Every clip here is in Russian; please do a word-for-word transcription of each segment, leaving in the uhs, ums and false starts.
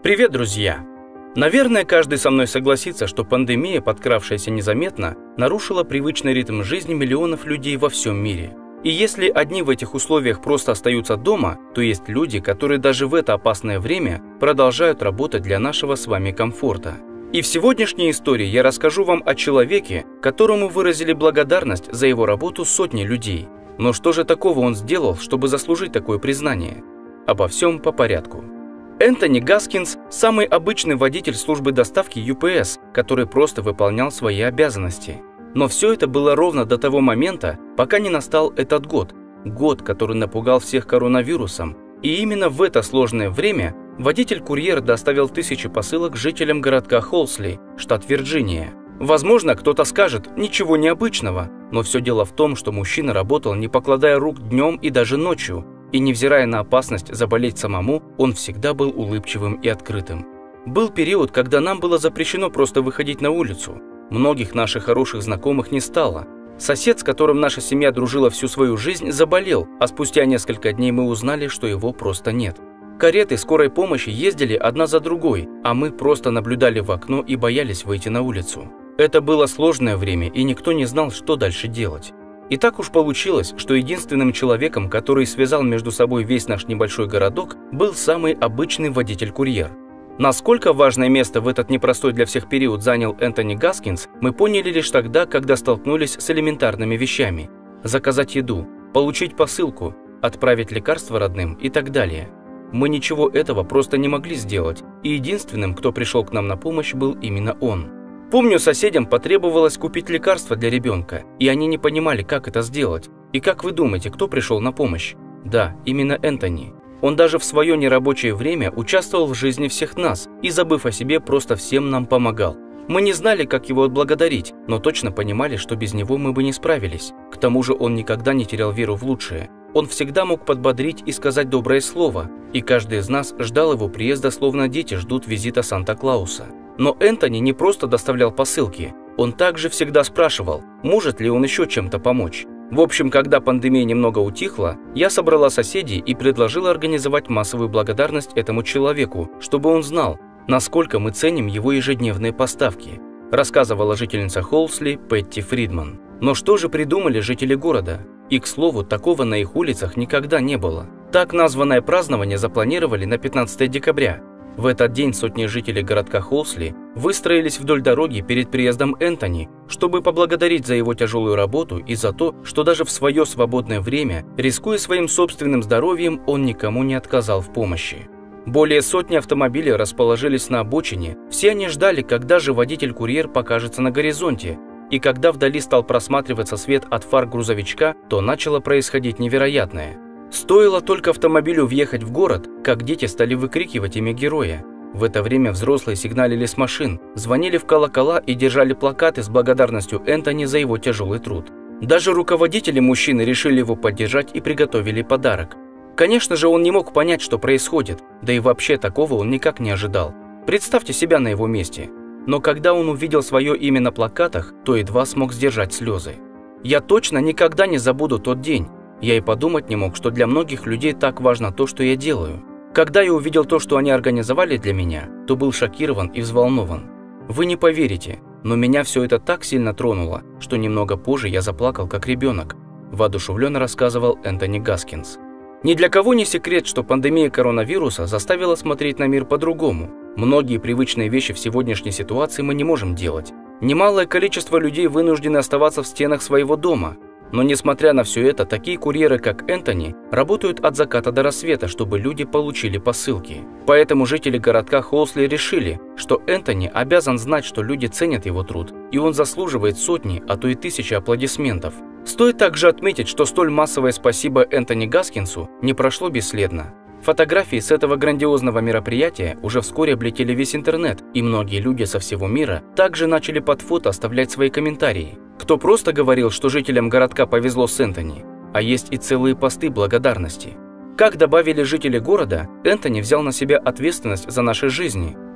Привет, друзья! Наверное, каждый со мной согласится, что пандемия, подкравшаяся незаметно, нарушила привычный ритм жизни миллионов людей во всем мире. И если одни в этих условиях просто остаются дома, то есть люди, которые даже в это опасное время продолжают работать для нашего с вами комфорта. И в сегодняшней истории я расскажу вам о человеке, которому выразили благодарность за его работу сотни людей. Но что же такого он сделал, чтобы заслужить такое признание? Обо всем по порядку. Энтони Гаскинс – самый обычный водитель службы доставки ю пи эс, который просто выполнял свои обязанности. Но все это было ровно до того момента, пока не настал этот год. Год, который напугал всех коронавирусом. И именно в это сложное время водитель-курьер доставил тысячи посылок жителям городка Холсли, штат Вирджиния. Возможно, кто-то скажет, ничего необычного, но все дело в том, что мужчина работал, не покладая рук днем и даже ночью. И невзирая на опасность заболеть самому, он всегда был улыбчивым и открытым. Был период, когда нам было запрещено просто выходить на улицу. Многих наших хороших знакомых не стало. Сосед, с которым наша семья дружила всю свою жизнь, заболел, а спустя несколько дней мы узнали, что его просто нет. Кареты скорой помощи ездили одна за другой, а мы просто наблюдали в окно и боялись выйти на улицу. Это было сложное время, и никто не знал, что дальше делать. И так уж получилось, что единственным человеком, который связал между собой весь наш небольшой городок, был самый обычный водитель-курьер. Насколько важное место в этот непростой для всех период занял Энтони Гаскинс, мы поняли лишь тогда, когда столкнулись с элементарными вещами. Заказать еду, получить посылку, отправить лекарства родным и так далее. Мы ничего этого просто не могли сделать, и единственным, кто пришел к нам на помощь, был именно он. Помню, соседям потребовалось купить лекарства для ребенка, и они не понимали, как это сделать. И как вы думаете, кто пришел на помощь? Да, именно Энтони. Он даже в свое нерабочее время участвовал в жизни всех нас и, забыв о себе, просто всем нам помогал. Мы не знали, как его отблагодарить, но точно понимали, что без него мы бы не справились. К тому же он никогда не терял веру в лучшее. Он всегда мог подбодрить и сказать доброе слово, и каждый из нас ждал его приезда, словно дети ждут визита Санта-Клауса. Но Энтони не просто доставлял посылки, он также всегда спрашивал, может ли он еще чем-то помочь. В общем, когда пандемия немного утихла, я собрала соседей и предложила организовать массовую благодарность этому человеку, чтобы он знал, насколько мы ценим его ежедневные поставки, рассказывала жительница Холсли Петти Фридман. Но что же придумали жители города? И, к слову, такого на их улицах никогда не было. Так названное празднование запланировали на пятнадцатое декабря. В этот день сотни жителей городка Холсли выстроились вдоль дороги перед приездом Энтони, чтобы поблагодарить за его тяжелую работу и за то, что даже в свое свободное время, рискуя своим собственным здоровьем, он никому не отказал в помощи. Более сотни автомобилей расположились на обочине, все они ждали, когда же водитель-курьер покажется на горизонте, и когда вдали стал просматриваться свет от фар грузовичка, то начало происходить невероятное. Стоило только автомобилю въехать в город, как дети стали выкрикивать имя героя. В это время взрослые сигналили с машин, звонили в колокола и держали плакаты с благодарностью Энтони за его тяжелый труд. Даже руководители мужчины решили его поддержать и приготовили подарок. Конечно же, он не мог понять, что происходит, да и вообще такого он никак не ожидал. Представьте себя на его месте. Но когда он увидел свое имя на плакатах, то едва смог сдержать слезы. Я точно никогда не забуду тот день. Я и подумать не мог, что для многих людей так важно то, что я делаю. Когда я увидел то, что они организовали для меня, то был шокирован и взволнован. Вы не поверите, но меня все это так сильно тронуло, что немного позже я заплакал как ребенок, воодушевленно рассказывал Энтони Гаскинс. Ни для кого не секрет, что пандемия коронавируса заставила смотреть на мир по-другому. Многие привычные вещи в сегодняшней ситуации мы не можем делать. Немалое количество людей вынуждены оставаться в стенах своего дома. Но несмотря на все это, такие курьеры, как Энтони, работают от заката до рассвета, чтобы люди получили посылки. Поэтому жители городка Холсли решили, что Энтони обязан знать, что люди ценят его труд, и он заслуживает сотни, а то и тысячи аплодисментов. Стоит также отметить, что столь массовое спасибо Энтони Гаскинсу не прошло бесследно. Фотографии с этого грандиозного мероприятия уже вскоре облетели весь интернет, и многие люди со всего мира также начали под фото оставлять свои комментарии. Кто просто говорил, что жителям городка повезло с Энтони, а есть и целые посты благодарности. Как добавили жители города, Энтони взял на себя ответственность за наши жизни.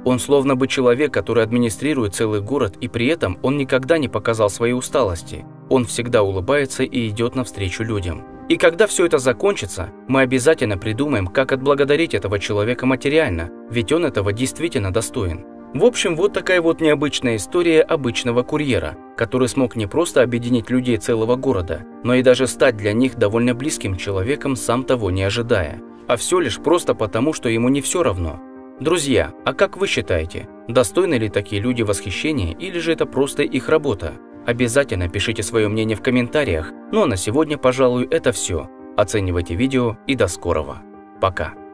Он словно бы человек, который администрирует целый город, и при этом он никогда не показал своей усталости. Он всегда улыбается и идет навстречу людям. И когда все это закончится, мы обязательно придумаем, как отблагодарить этого человека материально, ведь он этого действительно достоин. В общем, вот такая вот необычная история обычного курьера, который смог не просто объединить людей целого города, но и даже стать для них довольно близким человеком, сам того не ожидая. А все лишь просто потому, что ему не все равно. Друзья, а как вы считаете, достойны ли такие люди восхищения или же это просто их работа? Обязательно пишите свое мнение в комментариях. Ну а на сегодня, пожалуй, это все. Оценивайте видео и до скорого. Пока.